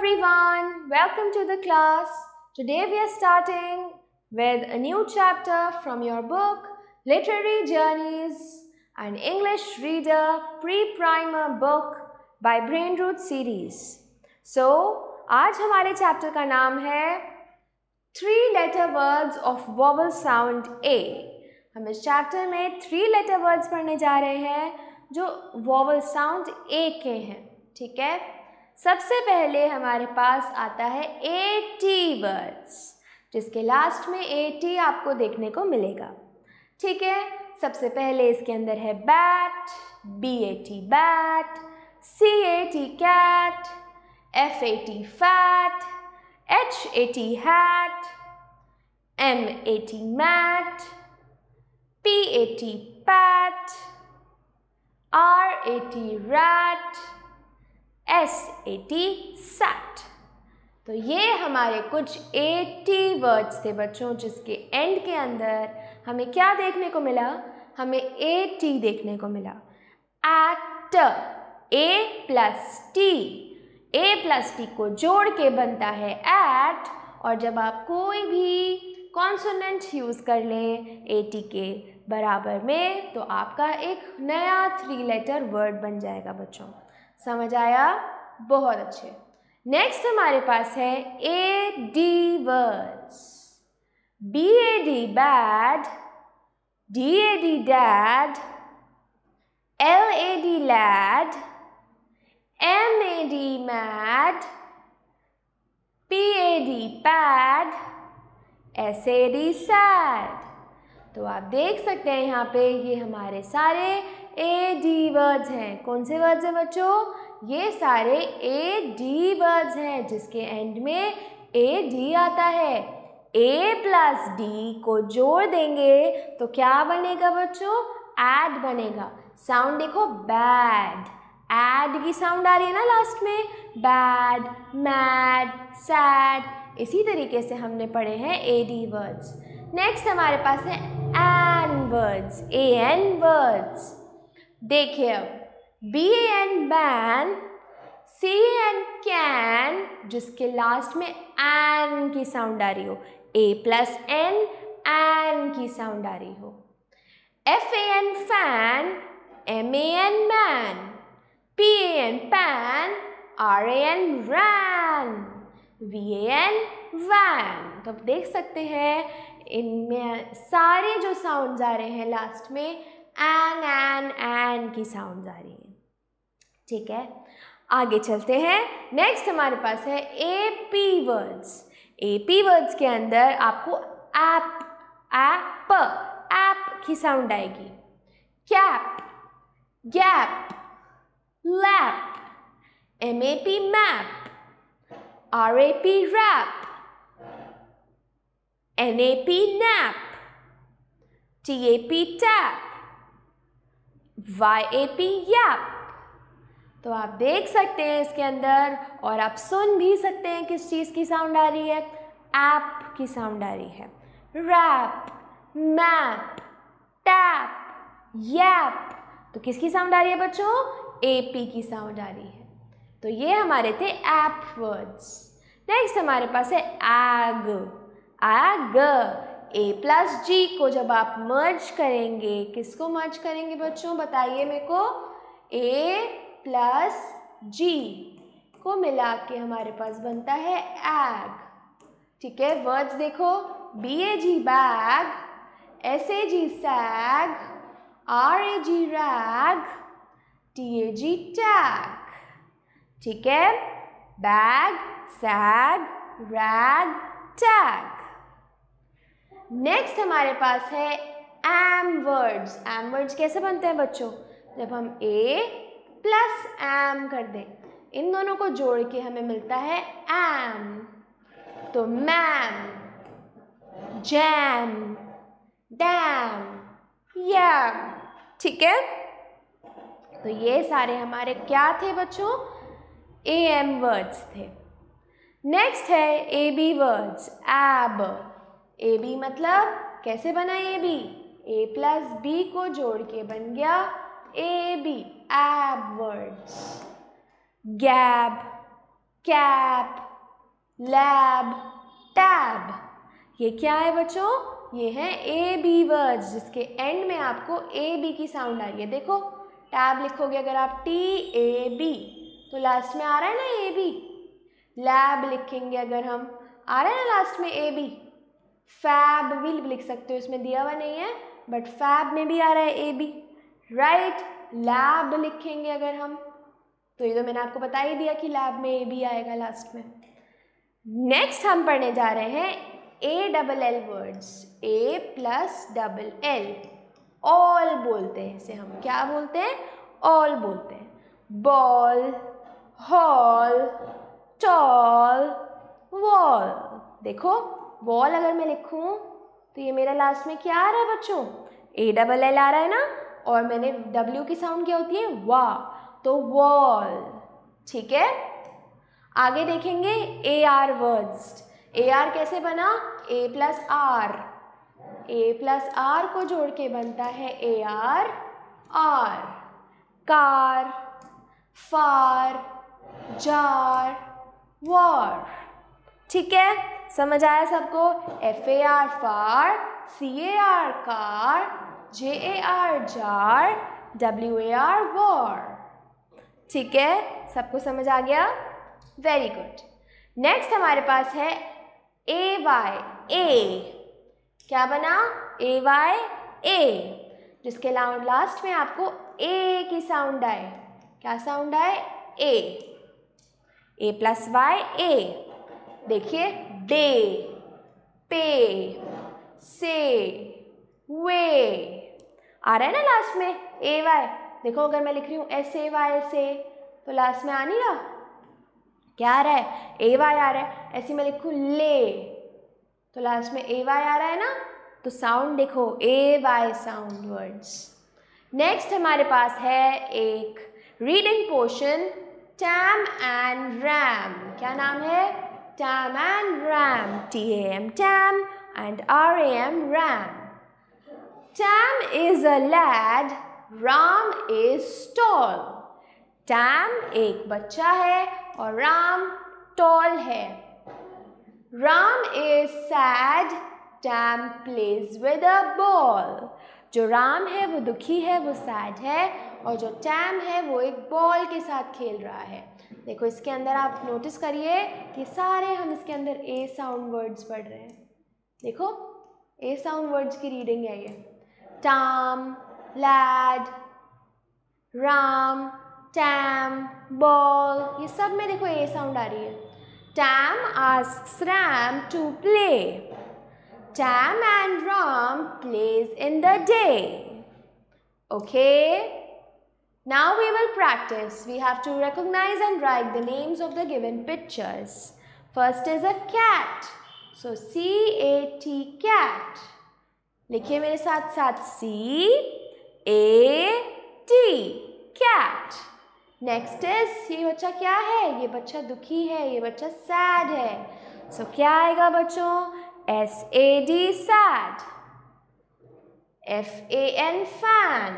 everyone, welcome to the class. Today we are starting with a new chapter from your book Literary Journeys, an English Reader Pre-Primer book by Brainroot Series. So, आज हमारे chapter का नाम है 3 letter words of vowel sound A. हम इस chapter में 3 letter words पढ़ने जा रहे हैं जो vowel sound A के हैं, ठीक है। सबसे पहले हमारे पास आता है AT वर्ड्स, जिसके लास्ट में AT आपको देखने को मिलेगा, ठीक है। सबसे पहले इसके अंदर है bat, BAT bat, CAT cat, FAT fat, HAT hat, MAT mat, PAT pat, RAT rat, SAT sat. तो ये हमारे कुछ AT वर्ड्स थे बच्चों, जिसके एंड के अंदर हमें क्या देखने को मिला? हमें AT देखने को मिला। At, A plus T, A plus T को जोड़ के बनता है एट, और जब आप कोई भी कॉन्सोनेंट यूज़ कर लें AT के बराबर में, तो आपका एक नया 3 letter वर्ड बन जाएगा बच्चों। समझ आया? बहुत अच्छे। नेक्स्ट हमारे पास है AD words. BAD bad, DAD dad, LAD lad, MAD mad, PAD pad, SAD sad. तो आप देख सकते हैं यहाँ पे ये हमारे सारे AD वर्ड्स हैं। कौन से वर्ड्स हैं बच्चों? ये सारे AD वर्ड्स हैं, जिसके एंड में AD आता है। A प्लस D को जोड़ देंगे तो क्या बनेगा बच्चों? एड बनेगा। साउंड देखो, बैड, एड की साउंड आ रही है ना लास्ट में। Bad, mad, sad. इसी तरीके से हमने पढ़े हैं AD वर्ड्स। नेक्स्ट हमारे पास है AN वर्ड्स, AN वर्ड्स। देखिए अब BAN बैन, CAN कैन, जिसके लास्ट में AN की साउंड आ रही हो। A प्लस N, AN की साउंड आ रही हो। FAN fan, MAN man, PAN pan, RAN ran, VAN van. तो आप देख सकते हैं इनमें सारे जो साउंड्स आ रहे हैं लास्ट में एन की साउंड्स आ रही हैं, ठीक है। आगे चलते हैं। नेक्स्ट हमारे पास है AP वर्ड्स। AP वर्ड्स के अंदर आपको ऐप की साउंड आएगी। Cap, gap, lap, MAP map, RAP rap, NAP nap, TAP tap, YAP yap। तो आप देख सकते हैं इसके अंदर, और आप सुन भी सकते हैं किस चीज़ की साउंड आ रही है। ऐप की साउंड आ रही है। रैप, मैप, टैप, यैप। तो किसकी साउंड आ रही है बच्चों? AP की साउंड आ रही है। तो ये हमारे थे ऐप वर्ड्स। नेक्स्ट हमारे पास है ag. Ag, A plus G को जब आप मर्ज करेंगे, किसको मर्ज करेंगे बच्चों? बताइए मेरे को। A प्लस G को मिला के हमारे पास बनता है एग, ठीक है। वर्ड्स देखो, BAG bag, SAG sag, RAG rag, TAG tag, ठीक है। Bag, sag, rag, tag. Next हमारे पास है एम वर्ड्स। एम वर्ड्स कैसे बनते हैं बच्चों? जब हम A प्लस एम कर दें, इन दोनों को जोड़ के हमें मिलता है एम। तो मैम, जैम, डैम, यैम, ठीक है। तो ये सारे हमारे क्या थे बच्चों? AM वर्ड्स थे। नेक्स्ट है AB वर्ड्स। एब, AB मतलब कैसे बना AB? A प्लस B को जोड़ के बन गया AB, एब वर्ड्स। गैब, कैप, लैब, टैब। ये क्या है बच्चों? ये है ए बी वर्ड्स जिसके एंड में आपको ए बी की साउंड आ रही है। देखो टैब लिखोगे अगर आप TAB तो लास्ट में आ रहा है ना ए बी। लैब लिखेंगे अगर हम, आ रहा है ना लास्ट में ए बी। फैब भी लिख सकते हो, इसमें दिया हुआ नहीं है बट फैब में भी आ रहा है ए बी, राइट। लैब लिखेंगे अगर हम, तो ये तो मैंने आपको बता ही दिया कि लैब में ए बी आएगा लास्ट में। नेक्स्ट हम पढ़ने जा रहे हैं ALL वर्ड्स, A+LL, ऑल बोलते हैं इसे हम। क्या बोलते हैं? ऑल बोलते हैं। Ball, hall, tall, wall. देखो वॉल अगर मैं लिखूं तो ये मेरा लास्ट में क्या आ रहा है बच्चों? ALL आ रहा है ना, और मैंने W की साउंड क्या होती है? वाह, तो वॉल। ठीक है, आगे देखेंगे AR वर्ड्स। AR कैसे बना? A+R, A+R को जोड़ के बनता है AR, R। Car, far, jar, war. ठीक है, समझ आया सबको? FAR far, CAR car, JAR jar, WAR war. ठीक है, सबको समझ आ गया? Very good. नेक्स्ट हमारे पास है AY, ए। क्या बना? AY, ए, जिसके लास्ट में आपको ए की साउंड आए। क्या साउंड आए? ए। A+Y, ए। देखिए डे, पे, से, वे, आ रहा है ना लास्ट में AY। देखो अगर मैं लिख रही हूँ SAY से तो लास्ट में आ नहीं रहा, क्या आ रहा है? AY आ रहा है। ऐसे मैं लिखूँ ले तो लास्ट में AY आ रहा है ना, तो साउंड देखो AY साउंड वर्ड्स। नेक्स्ट हमारे पास है एक reading portion, Tam and Ram. क्या नाम है? Tam and Ram, TAM Tam and RAM Ram. Tam is a lad, Ram is tall. Tam एक बच्चा है और राम टॉल है। Ram is sad, Tam plays with a ball. जो राम है वो दुखी है, वो सैड है, और जो टैम है वो एक बॉल के साथ खेल रहा है। देखो इसके अंदर आप नोटिस करिए, ये सारे हम इसके अंदर ए साउंड वर्ड्स पढ़ रहे हैं। देखो ए साउंड वर्ड्स की रीडिंग है ये। Tam, lad, Ram, Tam, ball, ये सब में देखो ए साउंड आ रही है। Tam asks Ram to play. Tam and Ram plays in the day. Okay? Now we will practice. We have to recognize and write the names of the given pictures. First is a cat. So CAT, cat. लिखिए मेरे साथ साथ CAT, cat. Next is, ये बच्चा क्या है? ये बच्चा दुखी है, ये बच्चा सैड है। सो क्या आएगा बच्चों? SAD sad, FAN fan,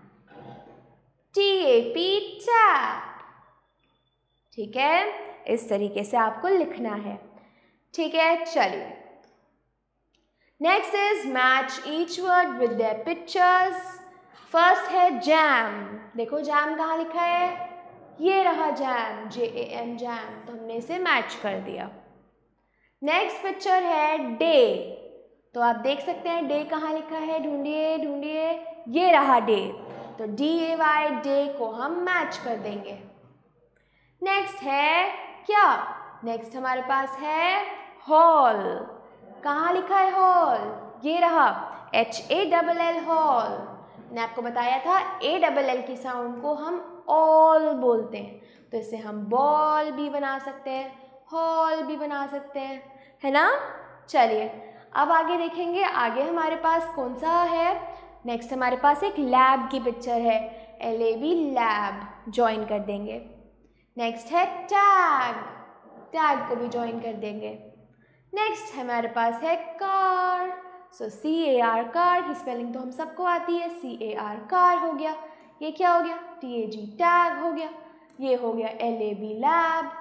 TAP tap. ठीक है, इस तरीके से आपको लिखना है। ठीक है, चलिए next is match each word with their pictures. First है जैम। देखो जैम कहाँ लिखा है? ये रहा जैम, JAM जैम, तो हमने इसे मैच कर दिया। नेक्स्ट पिक्चर है डे। तो आप देख सकते हैं डे कहाँ लिखा है, ढूंढिए ढूंढिए, ये रहा डे, तो DAY डे को हम मैच कर देंगे। नेक्स्ट है क्या? नेक्स्ट हमारे पास है हॉल। कहाँ लिखा है हॉल? ये रहा HALL हॉल। मैंने आपको बताया था ALL की साउंड को हम ऑल बोलते हैं, तो इसे हम बॉल भी बना सकते हैं, हॉल भी बना सकते हैं, है ना। चलिए अब आगे देखेंगे, आगे हमारे पास कौन सा है। नेक्स्ट हमारे पास एक लैब की पिक्चर है, LAB लैब, ज्वाइन कर देंगे। नेक्स्ट है टैग, टैग को भी ज्वाइन कर देंगे। नेक्स्ट हमारे पास है कार, सो CAR कार की स्पेलिंग तो हम सबको आती है, CAR कार हो गया। ये क्या हो गया? TAG टैग हो गया। ये हो गया LAB लैब।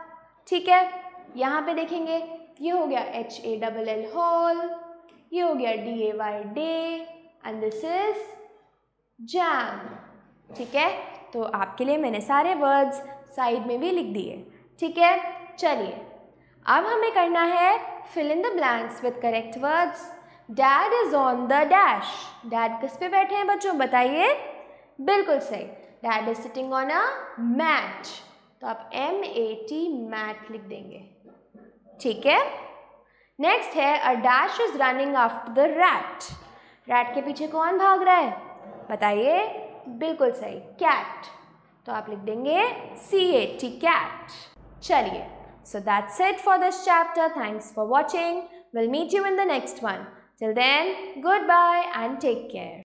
ठीक है, यहाँ पे देखेंगे ये हो गया HALL हॉल, ये हो गया DAY day and this is jam. ठीक है, तो आपके लिए मैंने सारे वर्ड्स साइड में भी लिख दिए। ठीक है, चलिए अब हमें करना है fill in the blanks with correct words. Dad is on the dash. Dad किस पे बैठे हैं बच्चों, बताइए। बिल्कुल सही, dad is sitting on a mat, तो आप MAT मैट लिख देंगे। ठीक है, नेक्स्ट है a dash is running after the rat. Rat के पीछे कौन भाग रहा है, बताइए। बिल्कुल सही, कैट, तो आप लिख देंगे CAT कैट। चलिए, so that's it for this chapter. Thanks for watching. We'll meet you in the next one. Till then, goodbye and take care.